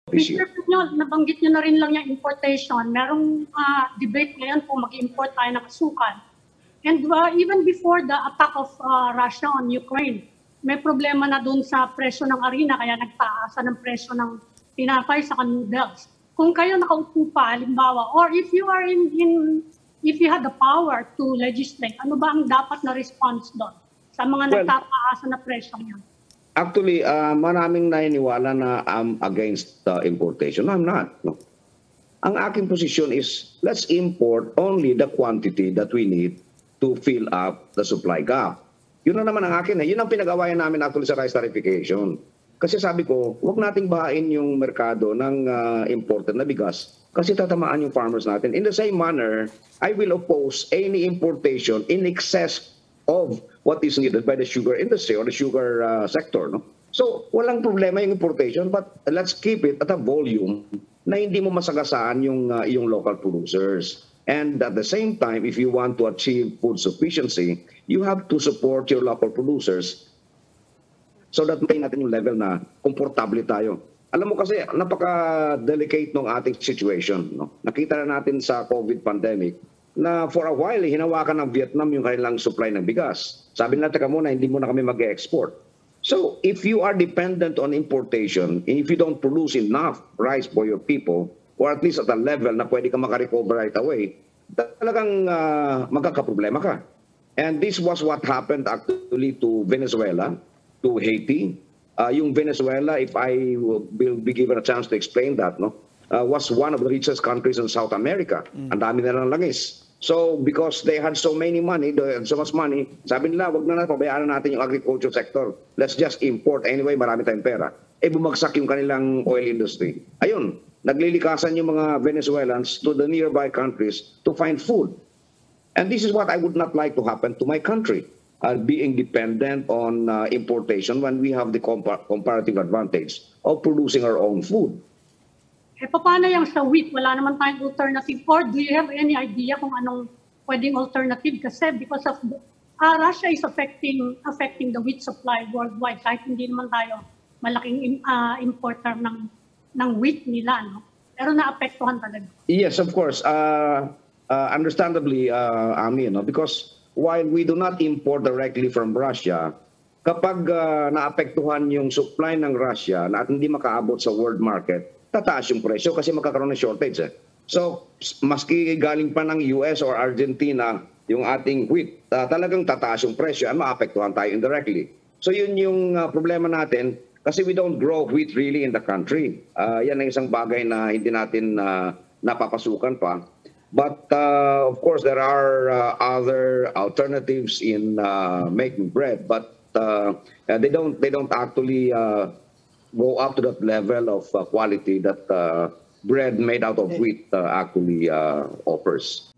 issue. Mr. Piñol, nabanggit nyo na rin lang yung importation. Merong debate ngayon kung mag-import tayo ng asukal. And even before the attack of Russia on Ukraine, may problema na dun sa presyo ng harina, kaya nagtaasa ng presyo ng tinapay sa noodles. Kung kayo nakaupo pa, halimbawa, or if you are if you had the power to legislate, ano ba ang dapat na response doon sa mga nagtataasa na presyo niyan? Actually, maraming naniniwala na I'm against importation. No, I'm not. No. Ang aking position is, let's import only the quantity that we need to fill up the supply gap. Yun na naman ang akin. Yun ang pinag-awayan namin actually sa rice tarification. Kasi sabi ko, huwag nating bahain yung merkado ng imported na bigas kasi tatamaan yung farmers natin. In the same manner, I will oppose any importation in excess of what is needed by the sugar industry or the sugar sector. No? So, walang problema yung importation, but let's keep it at a volume na hindi mo masagasaan yung local producers. And at the same time, if you want to achieve food sufficiency, you have to support your local producers so that may natin yung level na komportable tayo. Alam mo kasi, napaka-delicate ng ating situation. No? Nakita na natin sa COVID pandemic na for a while, hinawakan ng Vietnam yung kanilang supply ng bigas. Sabi nila, teka muna, hindi mo na kami mag-export. So, if you are dependent on importation, and if you don't produce enough rice for your people, or at least at a level na pwede ka makarecover right away, talagang magkakaproblema ka. And this was what happened actually to Venezuela, to Haiti. Yung Venezuela, if I will be given a chance to explain that, no, was one of the richest countries in South America. Ang dami na lang langis. So, because they had so many money, they had so much money, sabi nila, wag na pabayaan natin yung agriculture sector. Let's just import. Anyway, marami tayong pera. Bumagsak yung kanilang oil industry. Ayun, naglilikasan yung mga Venezuelans to the nearby countries to find food. And this is what I would not like to happen to my country, being dependent on importation when we have the comparative advantage of producing our own food. Paano yung sa wheat? Wala naman tayong alternative. Or do you have any idea kung anong pwedeng alternative? Kasi because of Russia is affecting the wheat supply worldwide. Kahit hindi naman tayo malaking importer ng wheat nila, no? Pero naapektuhan talaga. Yes, of course. Understandably, Ami, no? Because while we do not import directly from Russia, kapag naapektuhan yung supply ng Russia na at hindi makaabot sa world market, tataas yung presyo kasi magkakaroon ng shortage. So, maski galing pa ng US or Argentina yung ating wheat, talagang tataas yung presyo at maapektuhan tayo indirectly. So, yun yung problema natin kasi we don't grow wheat really in the country. Yan ang isang bagay na hindi natin napapasukan pa. But, of course, there are other alternatives in making bread, but they don't actually go up to that level of quality that bread made out of wheat actually offers.